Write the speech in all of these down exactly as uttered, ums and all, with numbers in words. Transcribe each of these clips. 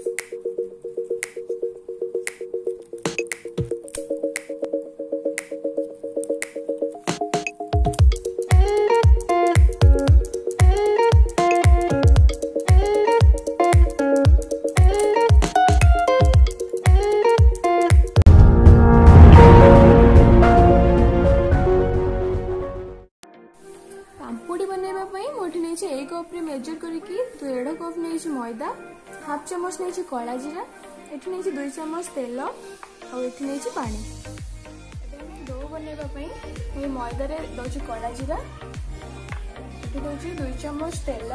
पांपुड़ी बनवाई मोटी नहीं एक कप मेजर करके डेढ़ कप नहीं मैदा हाफ चमच नहीं कला जीरा एठी नहीं दुई चमच तेल और एठी नहीं पानी डो बनवाई मैदार दौर कला जीरा एठी दौर दुई चमच तेल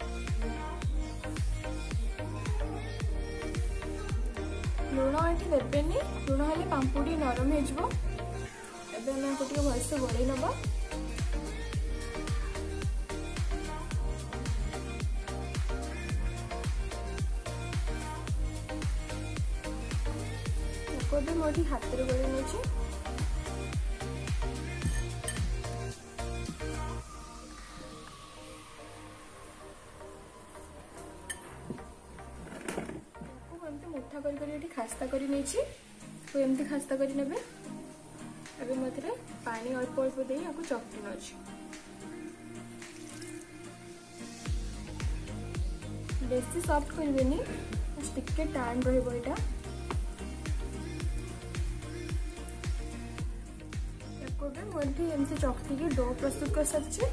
लुण एठी देवेनि लुण हेल्ले पांपुड़ी नरम हो भलसे गोल नवा मोटी हाथ रे गोली नहीं मुठा कर खास्ता कर एमती खास्ता कर नेबे एबे मते पानी अल्प अल्प दे याको चकटी नछि बेसी सॉफ्ट करबेनी टिके टाइम रहबो एटा मुझे एमती चकटी की डो प्रस्तुत कर सारी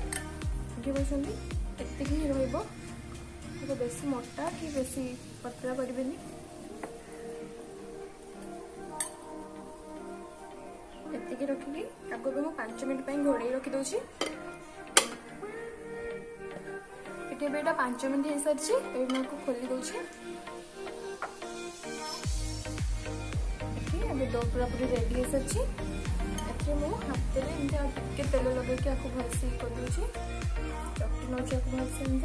एतिक ही रही बेसी मोटा कि बेसी पतला करें एतिक रखिकी आगे मुझे पांच मिनट घोड़े रखीदे ये पांच मिनट हो सारी मैं खोली दूसरी डो पूरा पूरी रेडी हो सारी हाथ में तेल लगे भलसे कर दूसरी चकटी नौ भलसे एमती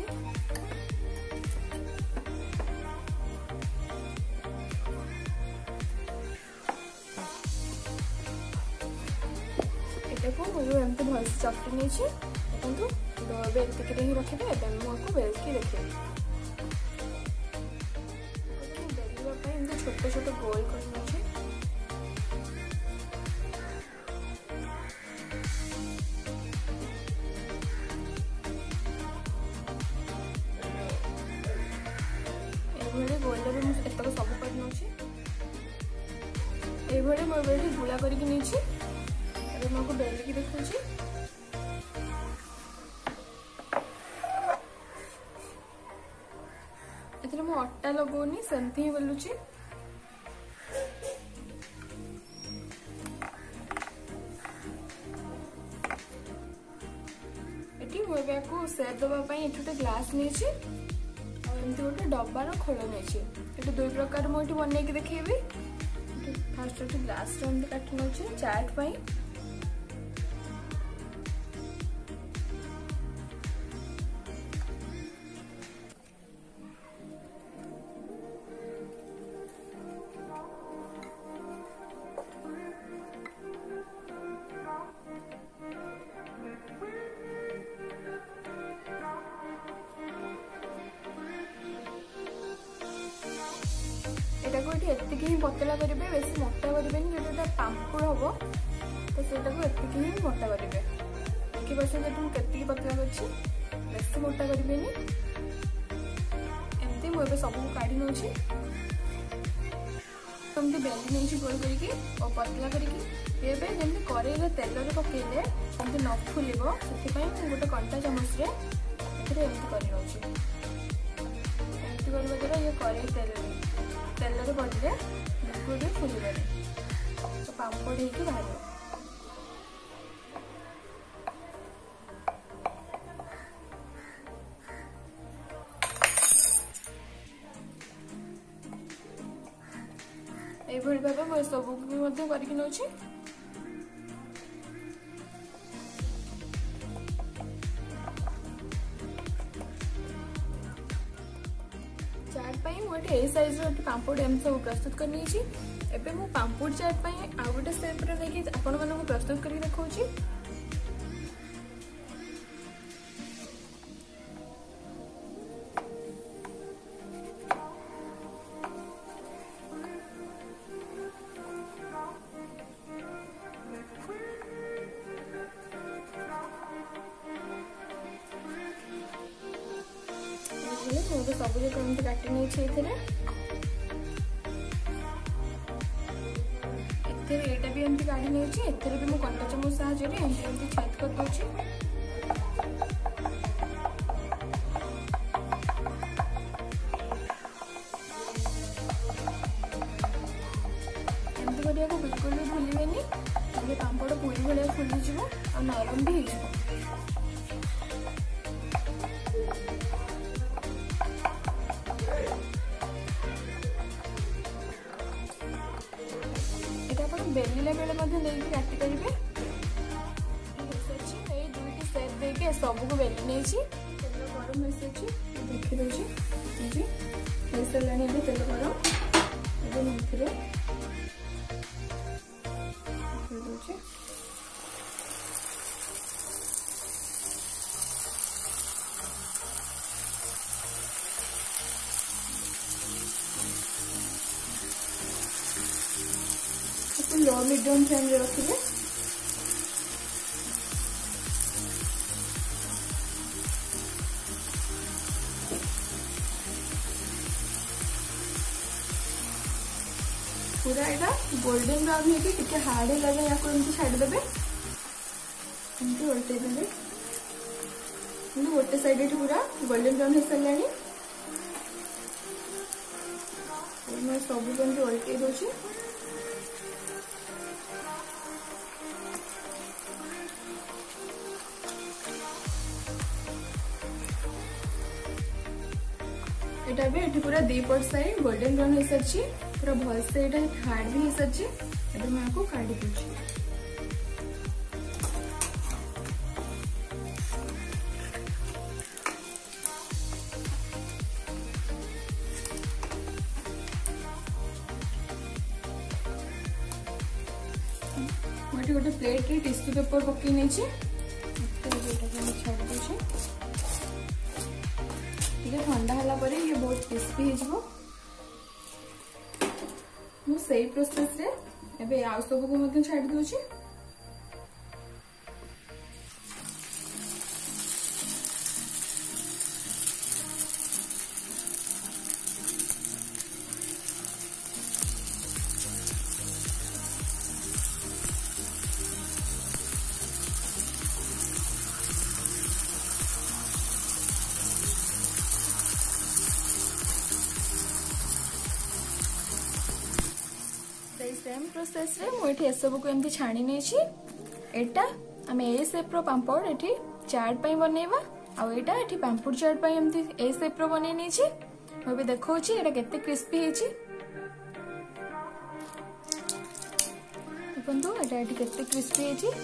मुझे एमती भलसे चकटी नहीं देखो एतिक ही रखिदे मुझे बेलकी देखिए बेलवाई छोट छोट गोल कर गोल एतक सब कर मुझे गुला करके बेलिकी देखा मु अटा लगौनी सेमती ही बेलुची सेप दवाई गोटे ग्लास नहीं गोटे डबार खोल नहीं दुई प्रकार मुझे बनई देखी फास्ट ग्लास काट नौ चाट पाई एतिक ही पतला करेंगे बेसी मोटा करेंगे जो पांपुड़ हम तो सेटा को एतिक ही मोटा करेंगे देखिए मुझे पतला कर मोटा करें एमती मुझे सब काढ़ी नौ एमती बेली नहीं गोल करके और पतला करके जमी कड़े तेल पकड़े एमती न फुल से गोटे कंटा चामच एमती कर द्वारा ये कड़े तेल तेल पड़े लिक्विड फुल तो पापड़ हो बाहर ये भाव सब करके नौ चाट पाई मुझे ए साइज पांपड़ एम सब प्रस्तुत करनी एबे मु पांपड़ चाट पाई आ गोटे स्टेप रे लेके आपण मानक प्रस्तुत करके देखौची सब जाक एमती काटी नहीं एटा भी एमती काढ़ी नहीं एथिरे भी मु कंटा चामच साहाय्य एमती एमती छेद कर दूची। एमती करिया को बिल्कुल भी भूलिबेनी ताले पांपड़ पूरी भलिया फुली जिवो और नरम भी हो। बेलिला बेले नहीं काटी पारे दुईट सेप देके सबको बेली नहीं तेल गरम हो देखी दूसरी हो सारे तेल गरम ये लो मीडियम फ्लेम रे रखिए। पूरा एटा गोल्डन ब्राउन है कि हार्ड है लगे या को छाड़ी देबे एमती उल्टे देबे गोटे साइड पूरा गोल्डन ब्राउन हो सारे मैं सब एमती उल्टे दूसरी। एटा भी एठी पूरा दी पट साइड गोल्डन ब्राउन हो सारी पूरा भल से एटा हार्ड भी हो सारी एटा मैं आपको काढ़ी दूची। मुझे गोटे प्लेट रे टिश्यू पेपर पकई नहीं छाड़ दूची। ठंडा होला परे ये बहुत क्रिस्पी हो सही प्रोसेस रे एबे आउ सब को मत छाड़ दूची। सेम प्रोसेस रे मु एठी सब को एमती छाणी नहीं एटा आम ए शेप रो पांपड़ एठी चाट पई बनेबा आ एटा एठी पांपड़ चाट पई एमती ए शेप रो बने नहीं छी मु भी देखौ छी एटा केते क्रिस्पी हे छी। देखंतु एटा एठी केते क्रिस्पी हे छी।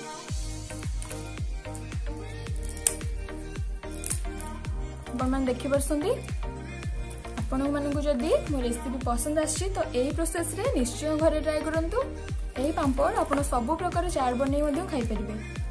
अपन मन देखि परसंदी आपण मानक जदि मो रेसिपी पसंद आछि तो एही प्रोसेस रे निश्चय घरे ट्राई करंतु। एही पांपड़ आपण सब प्रकार चाट बनै खाई परिबे।